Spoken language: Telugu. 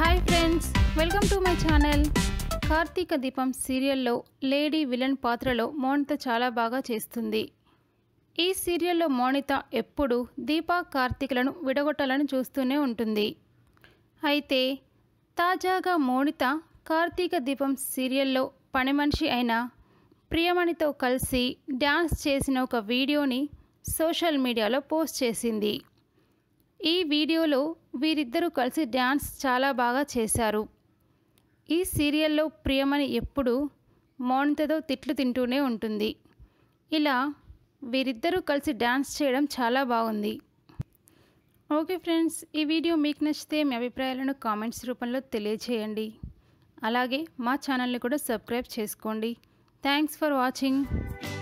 Hi friends, welcome to my channel. Karthika Deepam సీరియల్లో లేడీ విలన్ పాత్రలో మోనిత చాలా బాగా చేస్తుంది. ఈ సీరియల్లో మోనిత ఎప్పుడూ దీపా కార్తీకులను విడగొట్టాలని చూస్తూనే ఉంటుంది. అయితే తాజాగా మోనిత కార్తీక దీపం సీరియల్లో పని మనిషి అయిన ప్రియమణితో కలిసి డ్యాన్స్ చేసిన ఒక వీడియోని సోషల్ మీడియాలో పోస్ట్ చేసింది. ఈ వీడియోలో వీరిద్దరూ కలిసి డ్యాన్స్ చాలా బాగా చేశారు. ఈ సీరియల్లో ప్రియమణి ఎప్పుడూ మోనితతో తిట్లు తింటూనే ఉంటుంది. ఇలా వీరిద్దరూ కలిసి డ్యాన్స్ చేయడం చాలా బాగుంది. ఓకే ఫ్రెండ్స్, ఈ వీడియో మీకు నచ్చితే మీ అభిప్రాయాలను కామెంట్స్ రూపంలో తెలియజేయండి. అలాగే మా ఛానల్ని కూడా సబ్స్క్రైబ్ చేసుకోండి. Thanks for watching.